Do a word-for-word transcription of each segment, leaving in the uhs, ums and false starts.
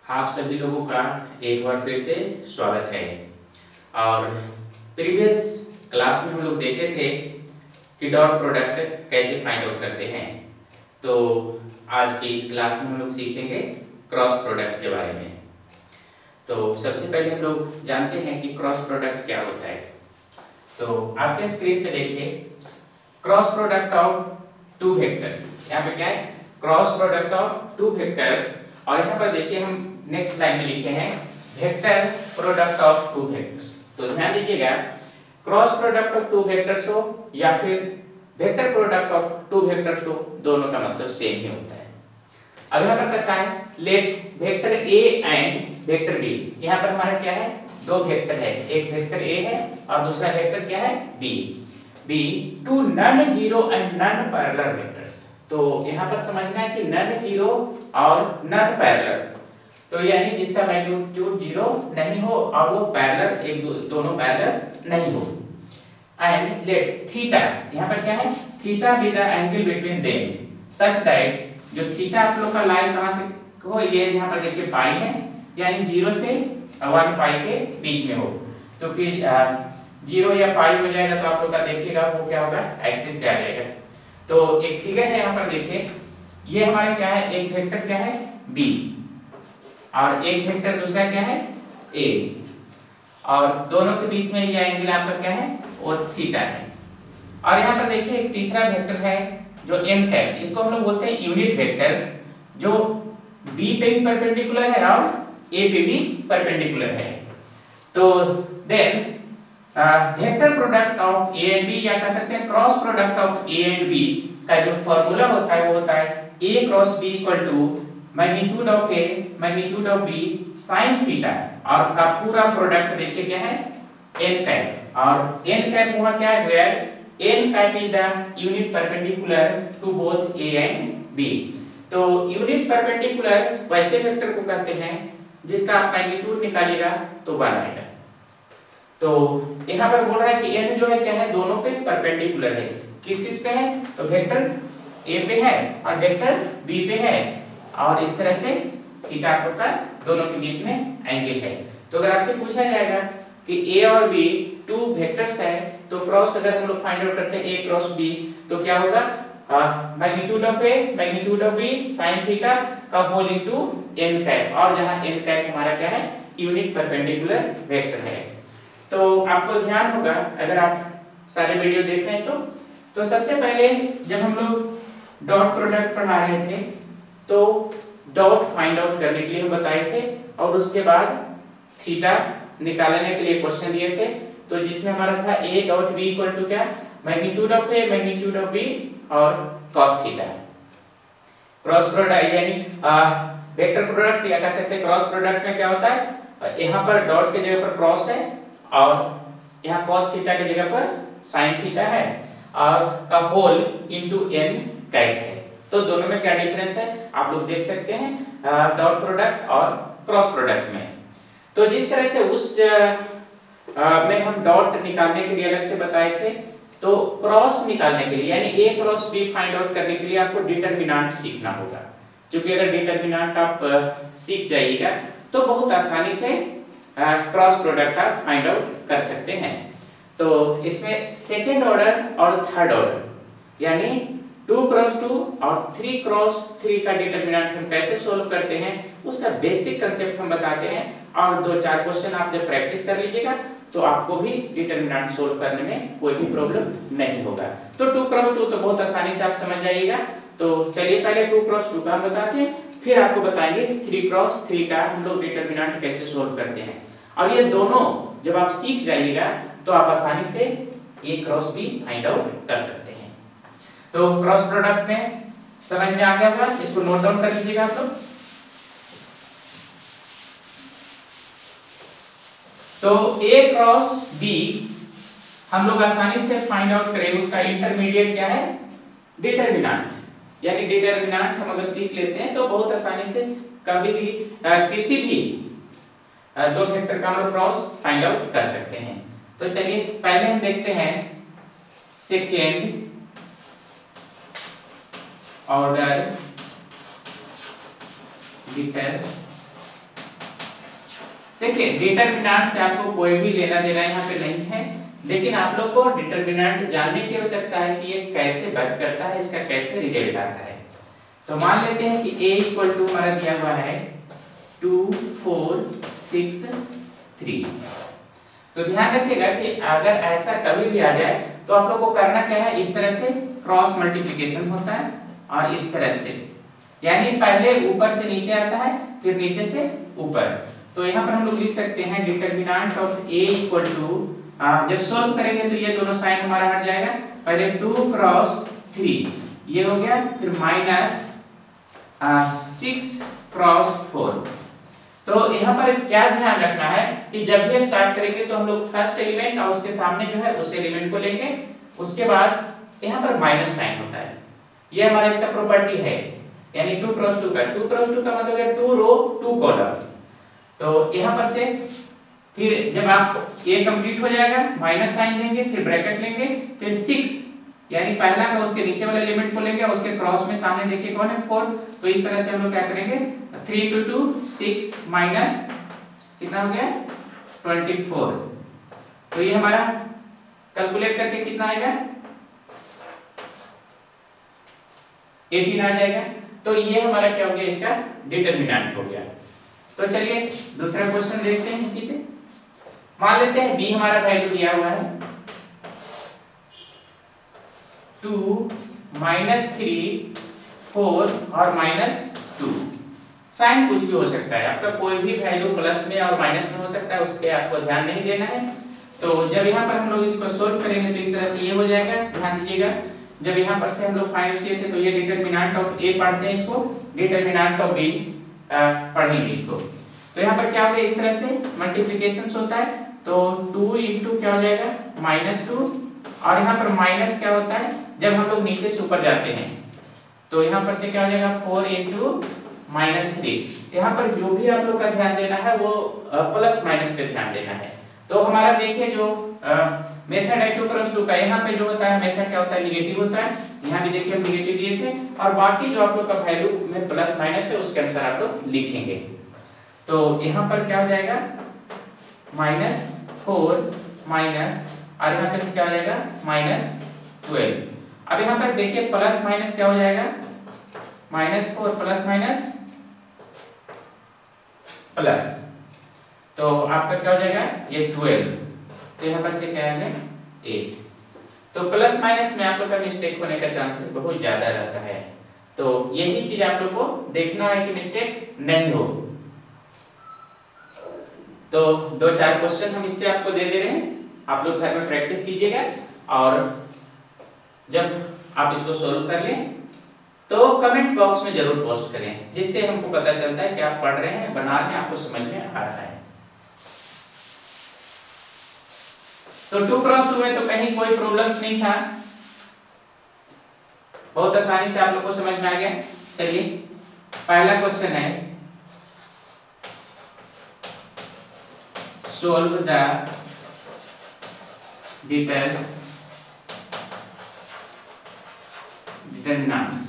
आप सभी लोगों का एक बार फिर से स्वागत है। और प्रीवियस क्लास में हम लोग देखे थे कि डॉट प्रोडक्ट कैसे फाइंड आउट करते हैं। तो आज की इस क्लास में हम लोग सीखेंगे क्रॉस प्रोडक्ट के बारे में। तो सबसे पहले हम लोग जानते हैं कि क्रॉस प्रोडक्ट क्या होता है। तो आपके स्क्रीन पे देखिए cross product of two vectors. यहाँ पे क्या है, cross product of two vectors. और यहाँ पर देखिए हम नेक्स्ट लाइन में लिखे हैं vector product of two vectors. तो ध्यान दीजिएगा, cross product of two vectors हो या फिर vector product of two vectors हो, दोनों का मतलब सेम ही होता है। अब यहाँ पर कहता है let vector A and vector B. यहाँ पर हमारा क्या है, दो वेक्टर है, एक वेक्टर ए है और दूसरा वेक्टर क्या है, B. Be two non zero and non parallel vectors. तो यहाँ पर समझना है कि नन जीरो और नन पैरेलल, तो यानी जिसका मैग्नीट्यूड जीरो नहीं हो और वो पैरेलल, एक दो, दोनों पैरेलल नहीं हो। एंड लेट थीटा, यहाँ पर क्या है, theta be the angle between them such that, जो थीटा आप लोग का लाइन कहाँ से हो, ये यहाँ पर देखिए पाई है, यानी जीरो से वन पाई के बीच में हो। तो कि जीरो या पाई हो जाएगा तो आप लोग का देखिएगा वो क्या होगा, एक्सिस पे आ जाएगा। तो एक फिगर है यहाँ पर देखिए, ये हमारा क्या है, एक वेक्टर क्या है बी और एक वेक्टर दूसरा क्या है ए, और दोनों के बीच में ये एंगल आपका क्या है, वो थीटा है। और यहाँ पर देखिए एक तीसरा वेक्टर है जो एन है, इसको हम लोग बोलते हैं यूनिट वेक्टर, जो बी पे भी परपेंडिकुलर है और ए पे भी परपेंडिकुलर है। तो then vector product of A and B, या कह सकते हैं cross product of A and B का जो फॉर्मूला होता है वो होता है a cross b equal to magnitude of a magnitude of b sin theta, और का पूरा प्रोडक्ट देखिए क्या है n कैप, और n कैप वहां क्या है, where n cap is the unit perpendicular to both a and b। तो यूनिट परपेंडिकुलर वैसे वेक्टर को कहते हैं जिसका आप मैग्नीट्यूड निकालिएगा तो वन आएगा। तो यहाँ पर बोल रहा है कि n जो है क्या है, दोनों पे परपेंडिकुलर है। किस किस पे है, तो वेक्टर a पे है और वेक्टर b पे है, और इस तरह से थीटा का दोनों के बीच में एंगल है। तो अगर आपसे पूछा जाएगा कि a और b टू वेक्टर्स है, तो क्रॉस अगर हम लोग फाइंड आउट करते हैं a क्रॉस b, तो क्या होगा, magnitude of a magnitude of b sin theta का होल इनटू n कैप, और जहां n कैप हमारा क्या है, यूनिट परपेंडिकुलर वेक्टर है। तो आपको ध्यान होगा अगर आप सारे वीडियो देख रहे हैं तो तो सबसे पहले जब हम लोग डॉट प्रोडक्ट पढ़ा रहे थे तो डॉट फाइंड आउट करने के लिए हम बताए थे, और उसके बाद थीटा निकालने के लिए क्वेश्चन दिए थे। तो जिसमें हमारा था a dot b equal to क्या, magnitude of a magnitude of b और cos थीटा। क्रॉस प्रोडक्ट यानी वेक्टर प्रोडक्ट, या कह सकते हैं क्रॉस प्रोडक्ट में क्या होता है, यहाँ पर डॉट के जगह पर क्रॉस है और यहाँ cos थीटा की जगह पर sin थीटा है, और का होल इनटू n कैप है। तो दोनों में क्या डिफरेंस है आप लोग देख सकते हैं डॉट प्रोडक्ट और क्रॉस प्रोडक्ट में। तो जिस तरह से उस आ, में हम डॉट निकालने के लिए अलग से बताए थे, तो क्रॉस निकालने के लिए यानी a cross b find out करने के लिए आपको डिटरमिनेंट सीखना होगा। क्योंकि अगर डिटरमिनेंट आप सीख जाइएगा तो बहुत आसानी से क्रॉस प्रोडक्ट आप फाइंड आउट कर सकते हैं। तो इसमें सेकेंड ऑर्डर और थर्ड ऑर्डर यानी टू क्रॉस टू और थ्री क्रॉस थ्री का डिटरमिनेंट हम कैसे सोल्व करते हैं उसका बेसिक कंसेप्ट हम बताते हैं, और दो चार क्वेश्चन आप जब प्रैक्टिस कर लीजिएगा तो आपको भी डिटरमिनेंट सोल्व करने में कोई भी प्रॉब्लम नहीं होगा। तो टू क्रॉस टू तो बहुत आसानी से आप समझ जाइएगा। तो चलिए पहले टू क्रॉस टू का हम बताते हैं, फिर आपको बताएंगे थ्री क्रॉस थ्री का हम लोग डिटरमिनेंट कैसे सोल्व करते हैं। और ये दोनों जब आप सीख जाइएगा तो आप आसानी से a cross b find out कर सकते हैं। तो क्रॉस प्रोडक्ट में समझ में आ गया होगा, इसको नोट डाउन कर लीजिएगा आप लोग। तो a क्रॉस b हम लोग आसानी से फाइंड आउट करेंगे, उसका इंटरमीडिएट क्या है, डिटरमिनेंट। यानी डिटरमिनेंट हम अगर सीख लेते हैं तो बहुत आसानी से कभी भी आ, किसी भी आ, दो वेक्टर का हम लोग क्रॉस फाइंड आउट कर सकते हैं। तो चलिए पहले हम देखते हैं सेकेंड ऑर्डर डिटरमिनेंट देखिए डिटरमिनेंट से आपको कोई भी लेना देना यहाँ पे नहीं है, लेकिन आप लोग को डिटरमिनेंट जानने की आवश्यकता है कि ये कैसे वर्क करता है, इसका कैसे रिजल्ट आता है। तो मान लेते हैं कि a इक्वल टू हमारा दिया हुआ है टू फोर सिक्स थ्री। तो ध्यान रखिएगा कि अगर ऐसा कभी भी आ जाए तो आप लोग को करना क्या है, इस तरह से क्रॉस मल्टीप्लिकेशन होता है और इस तरह से, यानी पहले ऊपर से नीचे आता है फिर नीचे से ऊपर। तो यहाँ पर हम लोग लिख सकते हैं determinant of a equal to, जब सॉल्व करेंगे तो ये दोनों साइन हमारा हट जाएगा, पहले टू क्रॉस थ्री ये हो गया, फिर माइनस सिक्स क्रॉस फोर। तो यहाँ पर क्या ध्यान रखना है कि जब भी स्टार्ट करेंगे तो हम लोग फर्स्ट एलिमेंट और उसके सामने जो है उस एलिमेंट को लेंगे, उसके बाद यहाँ पर माइनस साइन होता है, ये हमारा इसका प्रॉपर्टी है, यानी टू क्रॉस टू का टू क्रॉस टू का मतलब है टू रो टू कॉलम। तो यहाँ पर से फिर जब आप ये कंप्लीट हो जाएगा माइनस साइन देंगे, फिर ब्रैकेट लेंगे, फिर सिक्स यानी पहला का उसके नीचे वाले एलिमेंट को लेंगे, उसके क्रॉस में सामने देखिए कौन है फोर। तो इस तरह से हम लोग क्या करेंगे, three two two six minus कितना हो गया ट्वेंटी फोर। तो ये हमारा कैलकुलेट करके कितना आएगा एटीन आ जाएगा। तो ये हमारा क्या हो गया, इसका डिटरमिनेंट हो गया। तो चलिए दूसरा क्वेश्चन देखते हैं इसी पे। मान लेते हैं b हमारा वैल्यू दिया हुआ है टू माइनस थ्री फोर और माइनस टू। साइन कुछ भी हो सकता है, आपका कोई भी वैल्यू प्लस में और माइनस में हो सकता है, उस पर आपको ध्यान नहीं देना है। तो जब यहाँ पर हम लोग इसको सोल्व करेंगे तो इस तरह से ये हो जाएगा। ध्यान दीजिएगा जब यहाँ पर से हम लोग फाइंड किए थे तो ये डिटरमिनेंट ऑफ a पढ़ते हैं, इसको डिटरमिनेंट ऑफ b पढ़ेंगे इसको। तो यहाँ पर क्या हो गया, इस तरह से मल्टीप्लिकेशन होता है, तो टू इंटू क्या हो जाएगा माइनस टू, और यहाँ पर माइनस क्या होता है जब हम लोग नीचे से ऊपर जाते हैं, तो यहाँ पर से क्या हो जाएगा फोर इंटू माइनस थ्री। यहाँ पर जो भी आप लोग का ध्यान देना है वो प्लस माइनस पे ध्यान देना है। तो हमारा देखिए जो मेथड है टू क्रॉस टू का, यहाँ पे जो होता है हमेशा क्या होता है निगेटिव होता है, यहाँ भी देखिए हम निगेटिव दिए थे, और बाकी जो आप लोग का वैल्यू में प्लस माइनस है उसके अनुसार आप लोग लिखेंगे। तो यहाँ पर क्या हो जाएगा माइनस फोर माइनस, और यहाँ पे से क्या हो जाएगा माइनस ट्वेल्व। अब यहाँ पर देखिए प्लस माइनस क्या हो जाएगा minus four plus minus plus, तो आपका क्या हो जाएगा ये ट्वेल्व, तो यहाँ पर से क्या है एट। तो प्लस माइनस में आप लोग का मिस्टेक होने का चांसेस बहुत ज्यादा रहता है, तो यही चीज आप लोग को देखना है कि मिस्टेक नहीं हो। तो दो चार क्वेश्चन हम इस पे आपको दे दे रहे हैं, आप लोग घर में प्रैक्टिस कीजिएगा, और जब आप इसको सॉल्व कर लें तो कमेंट बॉक्स में जरूर पोस्ट करें, जिससे हमको पता चलता है कि आप पढ़ रहे हैं, बना रहे हैं, आपको समझ में आ रहा है। तो टू क्रॉस टू में तो कहीं कोई प्रॉब्लम्स नहीं था, बहुत आसानी से आप लोग को समझ में आ गया। चलिए पहला क्वेश्चन है सोल्व द डिटर डिटरमिनेंट्स।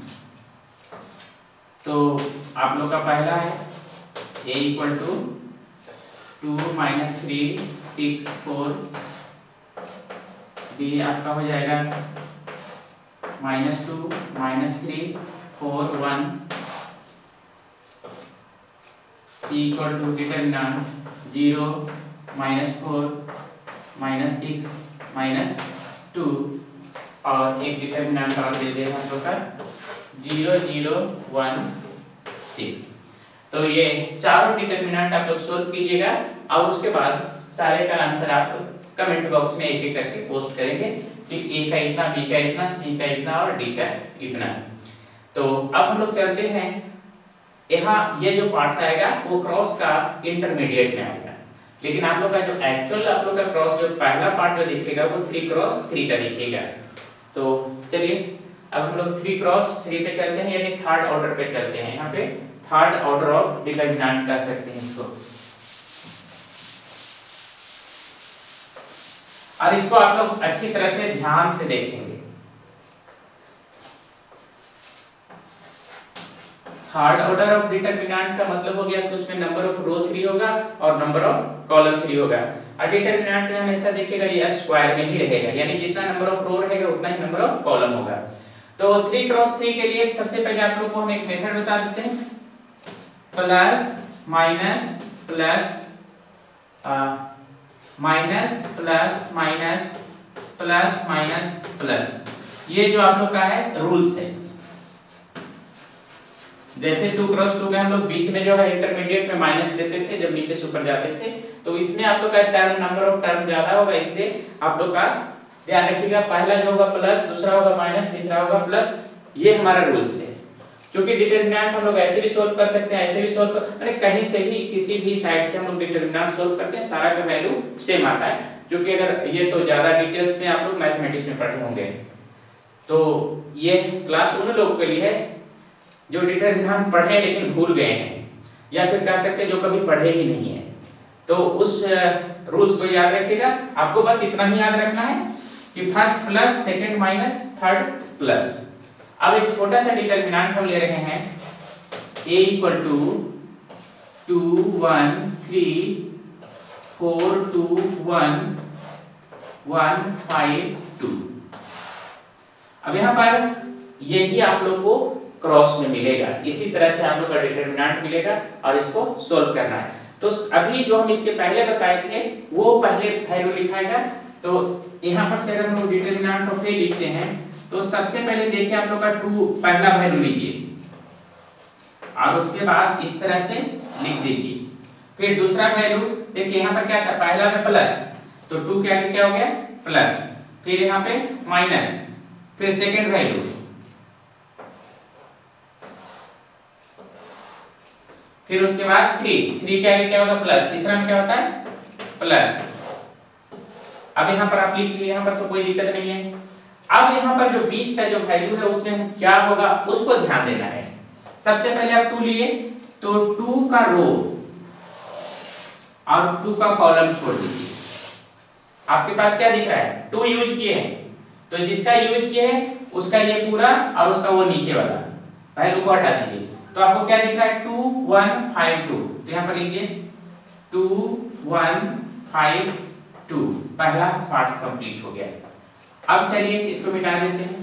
तो आप लोग का पहला है a equal to two minus three six four, b आपका हो जाएगा minus two minus three four one, c equal to determinant zero minus four minus six minus two, और एक डिटरमिनेंट और दे दे हम लोग का जीरो जीरो वन सिक्स। तो ये चारों डिटरमिनेंट आप लोग सोल्व कीजिएगा, और उसके बाद सारे का आंसर आप कमेंट बॉक्स में एक एक करके पोस्ट करेंगे कि ए का इतना, बी का इतना, सी का इतना और डी का इतना। तो अब हम लोग चलते हैं, यहाँ ये जो पार्ट्स आएगा वो क्रॉस का इंटरमीडिएट में आएगा, लेकिन आप लोग का जो एक्चुअल आप लोग का क्रॉस जो पहला पार्ट जो दिखेगा वो थ्री क्रॉस थ्री का दिखेगा। तो चलिए अब हम लोग थ्री क्रॉस थ्री पे चलते हैं, यानी थर्ड ऑर्डर पे चलते हैं। यहाँ पे थर्ड ऑर्डर ऑफ डिटरमिनेंट कर सकते हैं इसको, और इसको आप लोग अच्छी तरह से ध्यान से देखेंगे। थर्ड ऑर्डर ऑफ डिटरमिनेंट का मतलब हो गया कि उसमें नंबर ऑफ रो थ्री होगा और नंबर ऑफ कॉलम थ्री होगा। और डिटरमिनेंट में हमेशा देखिएगा ये स्क्वायर में ही रहेगा, यानी जितना नंबर ऑफ रो रहेगा उतना ही नंबर ऑफ कॉलम होगा। तो थ्री क्रॉस थ्री के लिए सबसे पहले आप लोग को हम एक मेथड बता देते हैं, plus minus plus minus plus minus plus minus plus, ये जो आप लोग का है रूल्स है। जैसे टू क्रॉस टू में हम लोग बीच में जो है इंटरमीडिएट में माइनस लेते थे जब नीचे से ऊपर जाते थे, तो इसमें आप लोग का टर्म नंबर ऑफ टर्म ज्यादा होगा, इसलिए आप लोग का ध्यान रखिएगा, पहला जो होगा प्लस, दूसरा होगा माइनस, तीसरा होगा प्लस, ये हमारा रूल्स है। क्योंकि डिटरमिनेंट हम लोग ऐसे भी सोल्व कर सकते हैं, ऐसे भी सोल्व कर, अरे कहीं से भी किसी भी साइड से हम लोग डिटरमिनेंट सोल्व करते हैं, सारा का वैल्यू सेम आता है। क्योंकि अगर ये तो ज्यादा डिटेल्स में आप लोग मैथमेटिक्स में पढ़े होंगे, तो ये क्लास उन लोगों के लिए है जो डिटरमिनेंट पढ़े लेकिन भूल गए हैं, या फिर कह सकते हैं जो कभी पढ़े ही नहीं है। तो उस रूल्स को याद रखिएगा, आपको बस इतना ही याद रखना है कि first plus, second minus, third plus. अब एक छोटा सा डिटरमिनेंट हम ले रहे हैं, a equal to two one three four two one one five two. अब यहाँ पर यही आप लोग को क्रॉस में मिलेगा, इसी तरह से आप लोग का डिटरमिनेंट मिलेगा और इसको सोल्व करना है। तो अभी जो हम इसके पहले बताए थे वो पहले वैल्यू लिखाएगा। तो यहाँ पर से अगर हम लोग डिटरमिनेंट ऑफ ए लिखते हैं तो सबसे पहले देखिए आप लोग का टू पहला वैल्यू लीजिए और उसके बाद इस तरह से लिख दीजिए। फिर दूसरा वैल्यू देखिए, यहाँ पर क्या था, पहला में प्लस, तो टू क्या क्या हो गया प्लस, फिर यहाँ पे माइनस, फिर सेकेंड वैल्यू, फिर उसके बाद थ्री, थ्री क्या क्या होगा प्लस, तीसरा में क्या होता है प्लस। अब यहाँ पर आप लिख लीजिए, यहाँ पर तो कोई दिक्कत नहीं है। अब यहाँ पर जो बीच का जो वैल्यू है उसमें क्या होगा उसको ध्यान देना है। सबसे पहले आप टू लिए तो टू का रो और टू का कॉलम छोड़ दीजिए। आपके पास क्या दिख रहा है, टू यूज किए हैं, तो जिसका यूज किए हैं उसका ये पूरा और उसका वो नीचे वाला वैल्यू को हटा दीजिए। तो आपको क्या दिख रहा है, टू वन फाइव टू, तो यहाँ पर लिखिए टू वन फाइव टू, पहला पार्ट कंप्लीट हो गया। अब चलिए इसको मिटा देते हैं।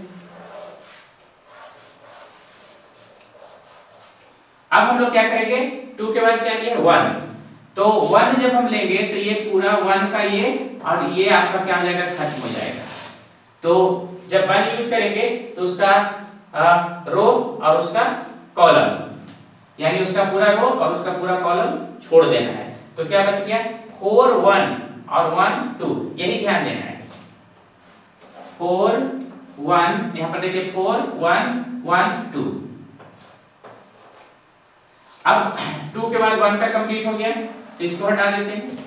अब हम लोग क्या करेंगे, टू के बाद क्या लिया वन, तो वन जब हम लेंगे तो ये पूरा वन का ये और ये आपका क्या हो जाएगा खत्म हो जाएगा। तो जब वन यूज करेंगे तो उसका रो और उसका कॉलम, यानी उसका पूरा रो और उसका पूरा कॉलम छोड़ देना है। तो क्या बच गया फोर वन और वन टू, यही ध्यान देना है। फोर वन, यहाँ पर देखिए फोर वन वन टू। अब टू के बाद वन का कंप्लीट हो गया तो इसको हटा देते हैं।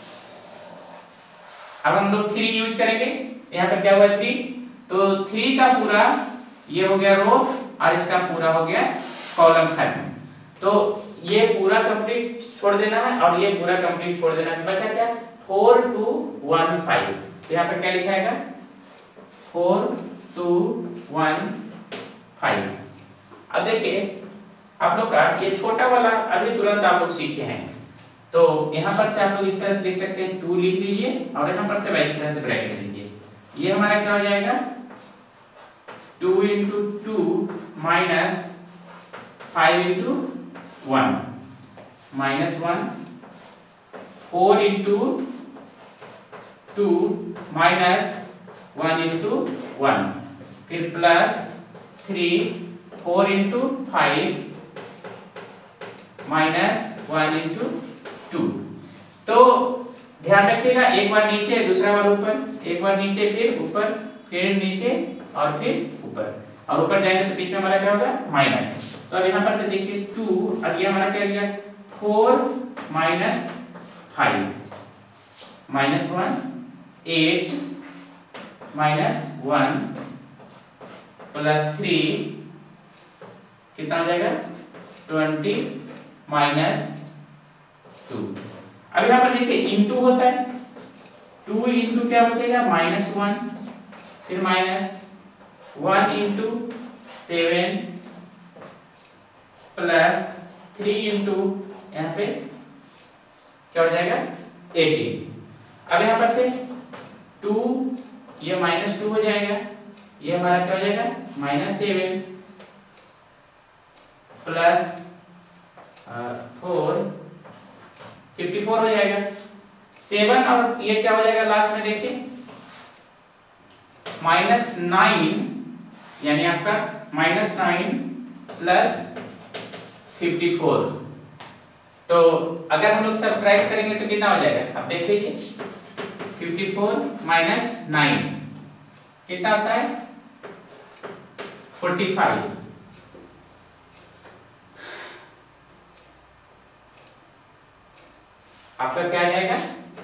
अब हम लोग थ्री यूज करेंगे, यहाँ पर क्या हुआ थ्री, तो थ्री का पूरा ये हो गया रो और इसका पूरा हो गया कॉलम खत्म। तो ये पूरा कंप्लीट छोड़ देना है और ये पूरा कंप्लीट छोड़ देना है। तो बचा क्या फोर टू वन फाइव, तो यहाँ पर क्या लिखाएगा फोर टू वन फाइव। अब देखिए आप लोग का ये छोटा वाला अभी तुरंत आप लोग सीखे हैं, तो यहाँ पर से आप लोग इस तरह से लिख सकते हैं, टू लिख दीजिए और यहाँ पर से इस तरह से ब्रैकेट दीजिए। ये हमारा क्या हो जाएगा two into two minus five into one minus one, four into two minus one into one, फिर plus three, four into five minus one into two. तो ध्यान रखिएगा, एक बार नीचे दूसरा बार ऊपर, एक बार नीचे फिर ऊपर फिर नीचे और फिर ऊपर, और ऊपर जाएंगे तो बीच में हमारा क्या होगा माइनस। तो अब यहाँ पर से देखिए टू, अब ये हमारा क्या गया four minus five minus one, eight minus one plus three कितना हो जाएगा ट्वेंटी माइनस टू। अब यहाँ पर देखिए इंटू होता है, टू इंटू क्या बचेगा माइनस वन, फिर minus one into seven plus three into यहाँ पे क्या हो जाएगा एटीन। अब यहाँ पर से टू, ये माइनस टू हो जाएगा, ये हमारा क्या हो जाएगा minus seven plus four, fifty four हो जाएगा। सेवन और ये क्या हो जाएगा लास्ट में देखिए माइनस नाइन, यानी आपका minus nine plus fifty four. तो अगर हम लोग सब्ट्रैक्ट करेंगे तो कितना हो जाएगा आप देख लीजिए, फिफ्टी फोर माइनस नाइन कितना आता है फोर्टी फाइव। आपका क्या आ जाएगा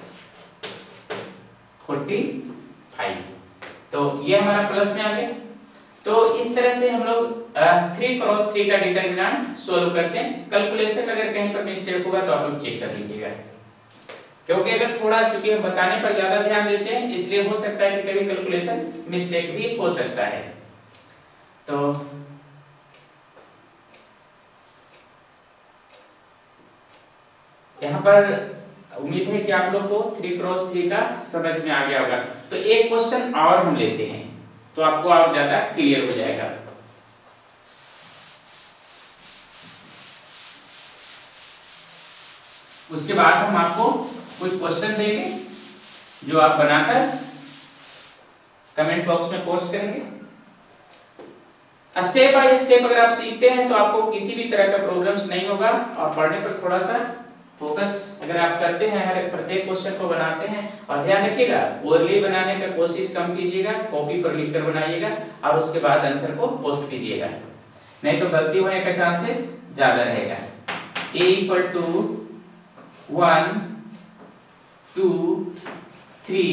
फोर्टी फाइव। तो ये हमारा प्लस में आ गया। तो इस तरह से हम लोग थ्री क्रॉस थ्री का डिटरमिनेंट सोल्व करते हैं। कैलकुलेशन में अगर कहीं पर मिस्टेक होगा तो आप लोग चेक कर लीजिएगा, क्योंकि अगर थोड़ा चूंकि हम बताने पर ज्यादा ध्यान देते हैं इसलिए हो सकता है कि कभी कैलकुलेशन मिस्टेक भी हो सकता है। तो यहाँ पर उम्मीद है कि आप लोग को थ्री क्रॉस थ्री का समझ में आ गया होगा। तो एक क्वेश्चन और हम लेते हैं तो आपको और ज्यादा क्लियर हो जाएगा। उसके बाद हम आपको कुछ क्वेश्चन देंगे जो आप बनाकर कमेंट बॉक्स में पोस्ट करेंगे। स्टेप बाय स्टेप अगर आप सीखते हैं तो आपको किसी भी तरह का प्रॉब्लम्स नहीं होगा और पढ़ने पर थोड़ा सा फोकस अगर आप करते हैं, हर प्रत्येक क्वेश्चन को बनाते हैं। और ध्यान रखिएगा ओरली बनाने का कोशिश कम कीजिएगा, कॉपी पर लिखकर बनाइएगा और उसके बाद आंसर को पोस्ट कीजिएगा, नहीं तो गलती होने का चांसेस ज्यादा रहेगा। a equal to one two three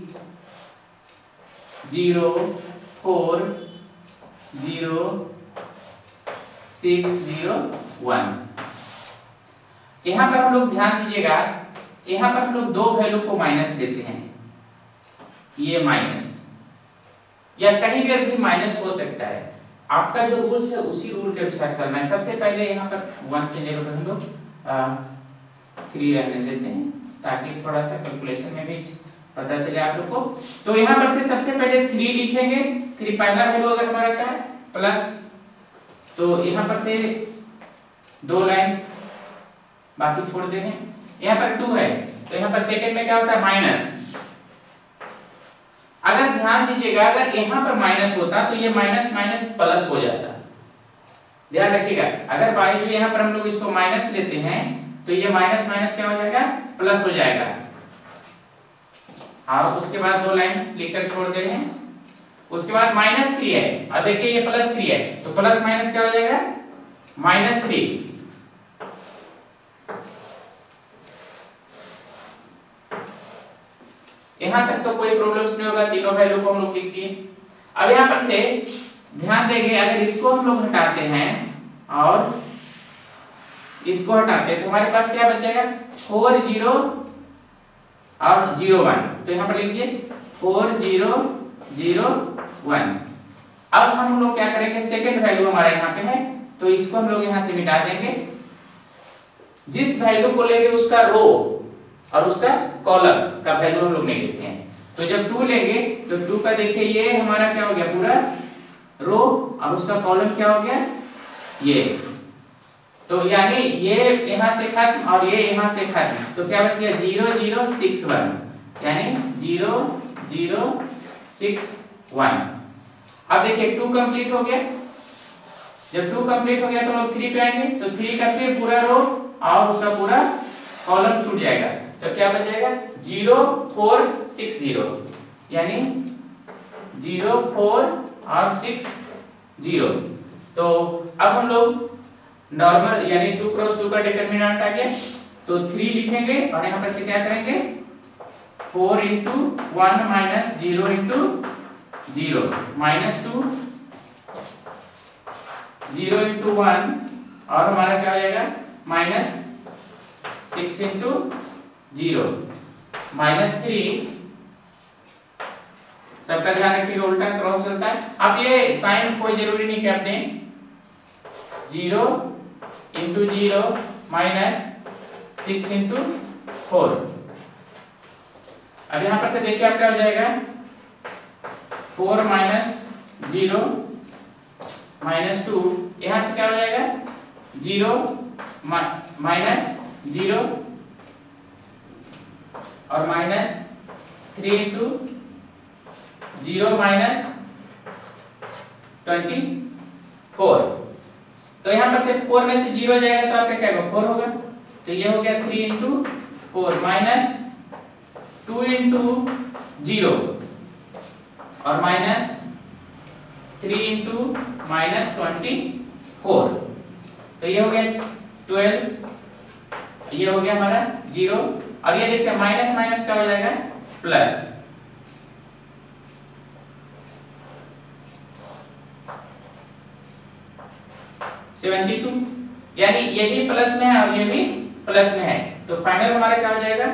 zero four zero six zero one. यहाँ पर हम लोग ध्यान दीजिएगा, यहाँ पर हम लोग दो वैल्यू को माइनस देते हैं, ये माइनस या कहीं भी भी माइनस हो सकता है। आपका जो रूल्स है उसी रूल के अनुसार चलना है। सबसे पहले यहाँ पर वन के जगह पर हम लोग थ्री रहने देते हैं ताकि थोड़ा सा कैलकुलेशन में भी पता चले आप लोग को। तो यहाँ पर से सबसे पहले थ्री लिखेंगे, थ्री पहला वैल्यू अगर हमारा क्या है प्लस, तो यहाँ पर से दो लाइन बाकी छोड़ देंगे। यहाँ पर टू है तो यहाँ पर सेकंड में क्या होता है माइनस। अगर ध्यान दीजिएगा अगर यहाँ पर माइनस होता तो ये माइनस माइनस प्लस हो जाता। ध्यान रखिएगा अगर बाईस यहाँ पर हम लोग इसको माइनस लेते हैं तो ये माइनस माइनस क्या हो जाएगा प्लस हो जाएगा। और उसके बाद दो लाइन लिखकर छोड़ दे रहे हैं। उसके बाद माइनस थ्री है और देखिए ये प्लस थ्री है तो प्लस माइनस क्या हो जाएगा माइनस थ्री। यहां तक तो कोई प्रॉब्लम्स नहीं होगा, तीनों वैल्यू को हम लोग लिख दिए। अब यहां पर से ध्यान देंगे अगर इसको हम लोग हटाते हैं और इसको हटाते हैं तो हमारे पास क्या बचेगा फोर जीरो और जीरो वन। तो यहाँ पर लिखिए फोर जीरो जीरो वन। अब हम लोग क्या करेंगे सेकंड वैल्यू हमारा यहाँ पे है तो इसको हम लोग यहाँ से मिटा देंगे। जिस वैल्यू को लेंगे उसका रो और उसका कॉलम का वैल्यू हम लोग नहीं लेते हैं। तो जब टू लेंगे तो टू का देखिए ये हमारा क्या हो गया पूरा रो और उसका कॉलम क्या हो गया ये। तो यानी ये यहाँ से खत्म और ये यहाँ से खत्म तो क्या बच गया जीरो जीरो सिक्स वन, यानी जीरो जीरो सिक्स वन। अब देखिए टू कंप्लीट हो गया। जब टू कंप्लीट हो गया तो हम लोग थ्री पे आएंगे तो थ्री का फिर पूरा रो और उसका पूरा कॉलम छूट जाएगा तो क्या बच जाएगा जीरो फोर सिक्स जीरो, यानी जीरो फोर और सिक्स जीरो। तो अब हम लोग नॉर्मल यानी टू क्रॉस टू का डिटरमिनेंट आ गया तो थ्री लिखेंगे और यहाँ पर से क्या करेंगे four into one minus zero into zero minus two zero into one और हमारा क्या हो जाएगा minus six into zero minus three. सबका ध्यान रखिएगा उल्टा क्रॉस चलता है। अब ये साइन कोई जरूरी नहीं कि आप दें zero into zero minus six into four. अब यहां पर से देखिए आप क्या हो जाएगा, four minus zero minus two, यहां से क्या हो जाएगा जीरो माइनस जीरो और minus three into zero minus twenty four. तो यहां पर से फोर में से जीरो जाएगा तो आपका क्या होगा, फोर होगा। तो ये हो गया three into four minus two into zero और minus three into minus twenty four. तो ये हो गया ट्वेल्व, ये हो गया हमारा जीरो, और ये देखिए माइनस माइनस क्या हो जाएगा प्लस। सेवेंटी टू, यानी ये भी प्लस में है और ये भी प्लस में है, तो फाइनल हमारा क्या हो जाएगा,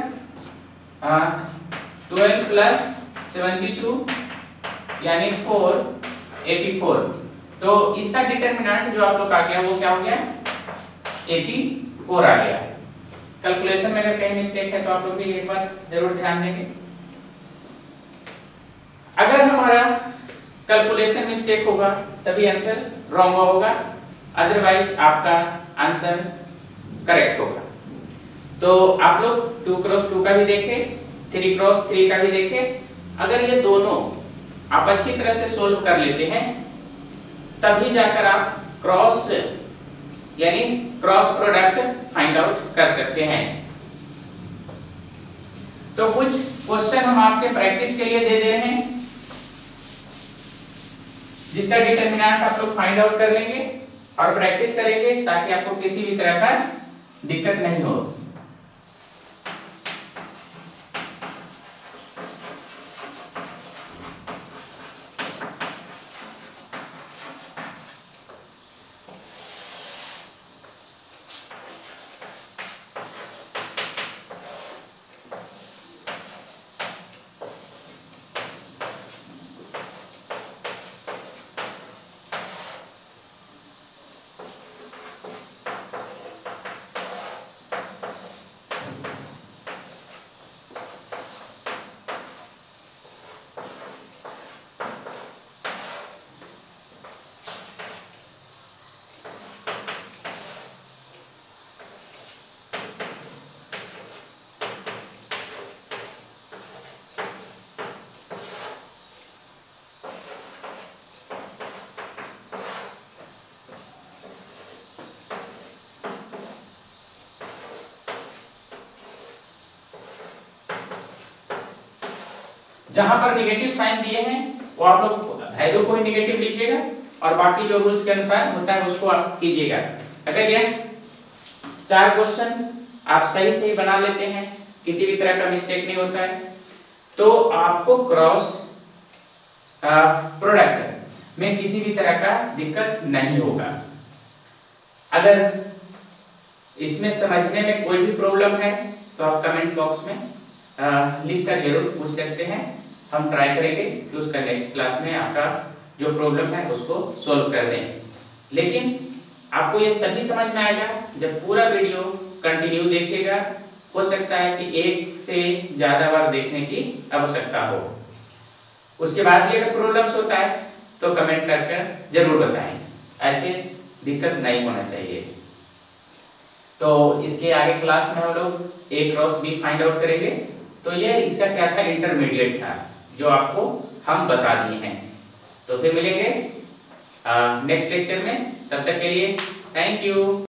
ट्वेल्व प्लस सेवेंटी टू यानी फोर एटी फोर। तो इसका डिटरमिनेंट जो आप लोग आ गया वो क्या हो गया, एटी फोर आ गया। कैलकुलेशन में अगर कहीं मिस्टेक है तो आप लोग भी एक बार जरूर ध्यान देंगे। अगर हमारा कैलकुलेशन मिस्टेक होगा तभी आंसर रॉन्ग होगा, अदरवाइज आपका आंसर करेक्ट होगा। तो आप लोग टू क्रॉस टू का भी देखें, थ्री क्रॉस थ्री का भी देखें। अगर ये दोनों आप अच्छी तरह से सोल्व कर लेते हैं तभी जाकर आप क्रॉस यानी क्रॉस प्रोडक्ट फाइंड आउट कर सकते हैं। तो कुछ क्वेश्चन हम आपके प्रैक्टिस के लिए दे दे रहे हैं जिसका डिटरमिनेंट आप लोग फाइंड आउट कर लेंगे और प्रैक्टिस करेंगे ताकि आपको किसी भी तरह का दिक्कत नहीं हो। जहां पर निगेटिव साइन दिए हैं वो आप लोग वैल्यू को ही निगेटिव लीजिएगा और बाकी जो रूल्स के अनुसार होता है उसको आप कीजिएगा। अगर ये चार क्वेश्चन आप सही सही बना लेते हैं, किसी भी तरह का मिस्टेक नहीं होता है, तो आपको क्रॉस प्रोडक्ट में किसी भी तरह का दिक्कत नहीं होगा। अगर इसमें समझने में कोई भी प्रॉब्लम है तो आप कमेंट बॉक्स में लिख कर जरूर पूछ सकते हैं, हम ट्राई करेंगे कि उसका नेक्स्ट क्लास में आपका जो प्रॉब्लम है उसको सॉल्व कर दें। लेकिन आपको ये तभी समझ में आएगा जब पूरा वीडियो कंटिन्यू देखिएगा। हो सकता है कि एक से ज्यादा बार देखने की आवश्यकता हो। उसके बाद भी अगर प्रॉब्लम्स होता है तो कमेंट करके जरूर बताएं, ऐसे दिक्कत नहीं होना चाहिए। तो इसके आगे क्लास में हम लोग A cross B find out करेंगे। तो ये इसका क्या था, इंटरमीडिएट था जो आपको हम बता दिए हैं। तो फिर मिलेंगे नेक्स्ट लेक्चर में, तब तक के लिए थैंक यू।